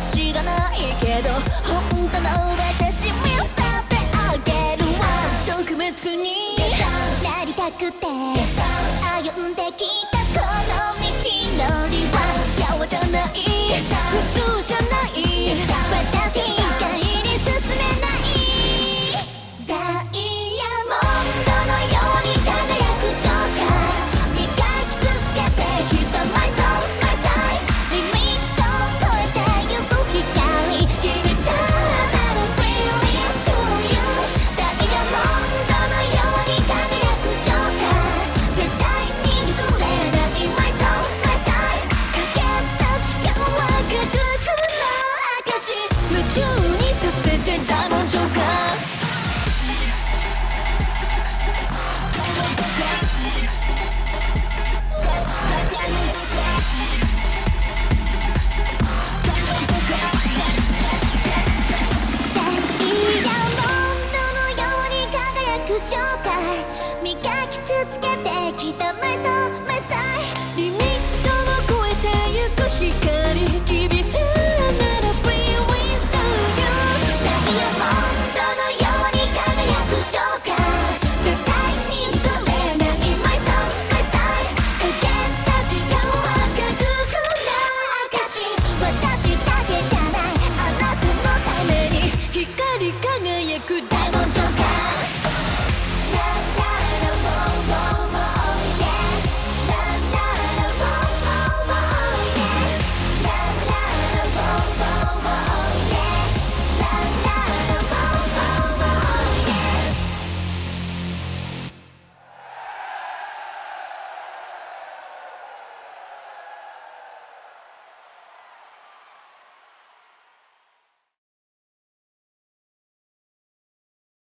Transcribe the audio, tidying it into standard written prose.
知らないけど本当の私見せてあげるわ。特別になりたくて歩んできたこの道のりはやわじゃない、普通じゃない、私以外に進めない。ダイヤモンドのように輝くジョーカー、磨き続けてきた My soul My side、 リミットを超えてゆく光、君スターなる Brilliance to you。 ダイヤモンドのように輝くジョーカー、絶対に譲れない My soul My side、 かけた力は孤独の証、夢中にさせてダイヤモンドジョーカー。ジョーカー、磨き続けてきた My soul